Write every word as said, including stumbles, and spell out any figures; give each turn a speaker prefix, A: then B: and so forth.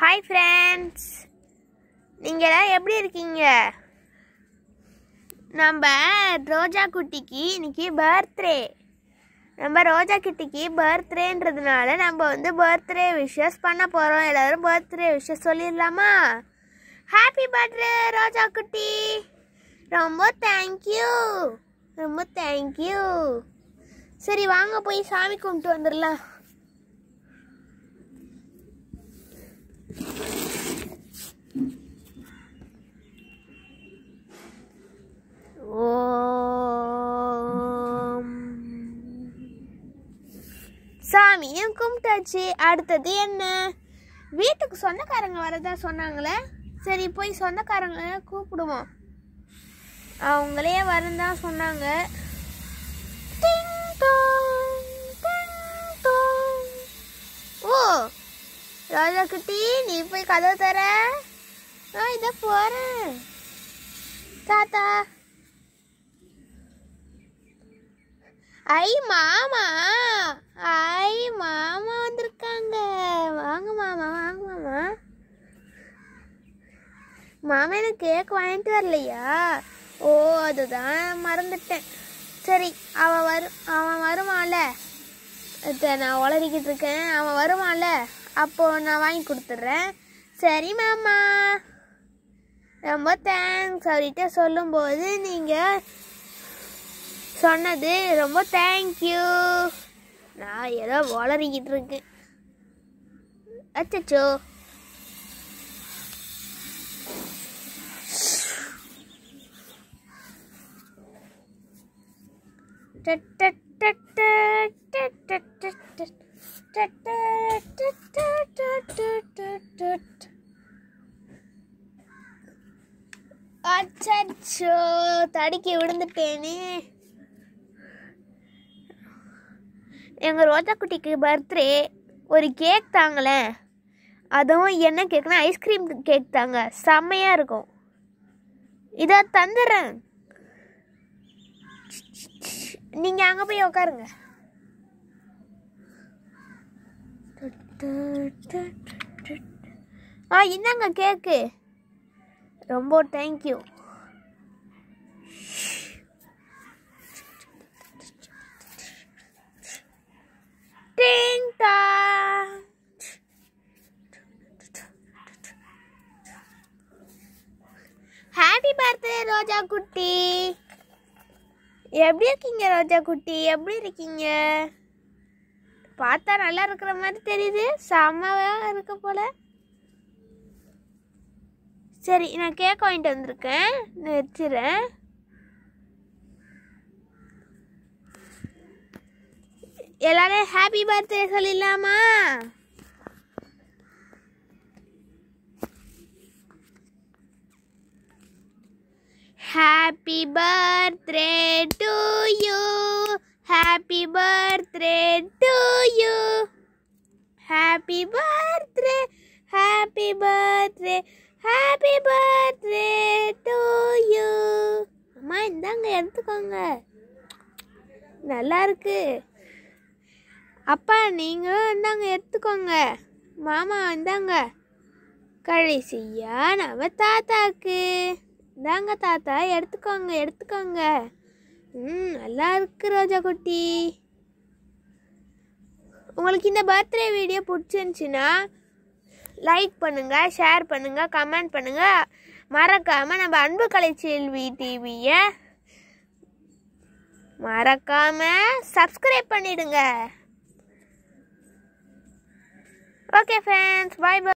A: Hi friends, நீங்களாம் எப்படி இருக்கீங்க? நம்ம ரோஜா குட்டிக்கு இன்னைக்கு பர்த்டே. நம்ம ரோஜா குட்டிக்கு பர்த்டேன்றதுனால நம்ம வந்து பர்த்டே விஷஸ் பண்ண போறோம். எல்லாரும் பர்த்டே விஷஸ் சொல்லிடலாமா? ஹாப்பி பர்த்டே ரோஜா குட்டி. ரொம்ப தேங்க்யூ, ரொம்ப தேங்க்யூ. சரி வாங்க போய் சாமி கும்பிட்டு வந்துடலாம். சாமியும் கும்பிட்டாச்சு. அடுத்தது என்ன? வீட்டுக்கு சொந்தக்காரங்க வரதா சொன்னாங்களே. சரி போய் சொந்தக்காரங்க கூப்பிடுவோம். அவங்களே வரதான் சொன்னாங்க. ஓ ராஜா குட்டி, நீ போய் கதவு தர. நான் இத போறேன். தாத்தா, ஐ மாமா, ஐ மாமா வந்திருக்காங்க. வாங்க மாமா, வாங்க மாமா. மாமா எனக்கு கேக் வாங்கிட்டு வரலையா? ஓ அதுதான் மறந்துட்டேன். சரி அவன் வரும், அவன் வருவான்ல. நான் உளறிக்கிட்டு இருக்கேன். அவன் வருவான்ல, அப்போ நான் வாங்கி கொடுத்துட்றேன். சரி மாமா, ரொம்ப தேங்க்ஸ். அவர்கிட்ட சொல்லும்போது நீங்கள் சொன்னது ரொம்ப தேங்க்யூ. நான் ஏதோ உளறிக்கிட்டு இருக்கேன். அச்சோ, அச்சோ தடுக்கி விழுந்துட்டேனே. எங்கள் ரோஜா குட்டிக்கு பர்த்டே, ஒரு கேக் தாங்களேன். அதுவும் என்ன கேக்குன்னா ஐஸ்கிரீம் கேக் தாங்க, செம்மையாக இருக்கும். இதை தந்துடுறேன். நீங்கள் அங்கே போய் உட்காருங்க. ஆ இந்தாங்க கேக்கு. ரொம்ப தேங்க்யூ. ஹாப்பி பர்த்டே ரோஜா குட்டி. எப்படி இருக்கீங்க ரோஜா குட்டி? எப்படி இருக்கீங்க? பார்த்தா நல்லா இருக்கிற மாதிரி தெரியுது. செம்மவா இருக்க போல. சரி நான் கேக் வாங்கிட்டு வந்திருக்கேன், வச்சுறேன். எல்லாரும் ஹாப்பி பர்த்டே சொல்லிடலாமா? Happy birthday to you, happy birthday to you, happy birthday, happy birthday, happy birthday to you. அம்மா இந்தாங்க எடுத்துக்கோங்க, நல்லா இருக்கு. அப்பா நீங்களும் இந்தாங்க எடுத்துக்கோங்க. மாமா இந்தாங்க. கடைசியா நம்ம தாத்தாக்கு இந்தாங்க. தாத்தா எடுத்துக்கோங்க, எடுத்துக்கோங்க. ம் நல்லா இருக்கு ரோஜா குட்டி. உங்களுக்கு இந்த பர்த்டே வீடியோ பிடிச்சிருந்துச்சின்னா லைக் பண்ணுங்க, ஷேர் பண்ணுங்க, கமெண்ட் பண்ணுங்க. மறக்காம நம்ம அன்பு கலைச்செல்வி டிவியை மறக்காம சப்ஸ்கிரைப் பண்ணிடுங்க. Okay friends, bye by.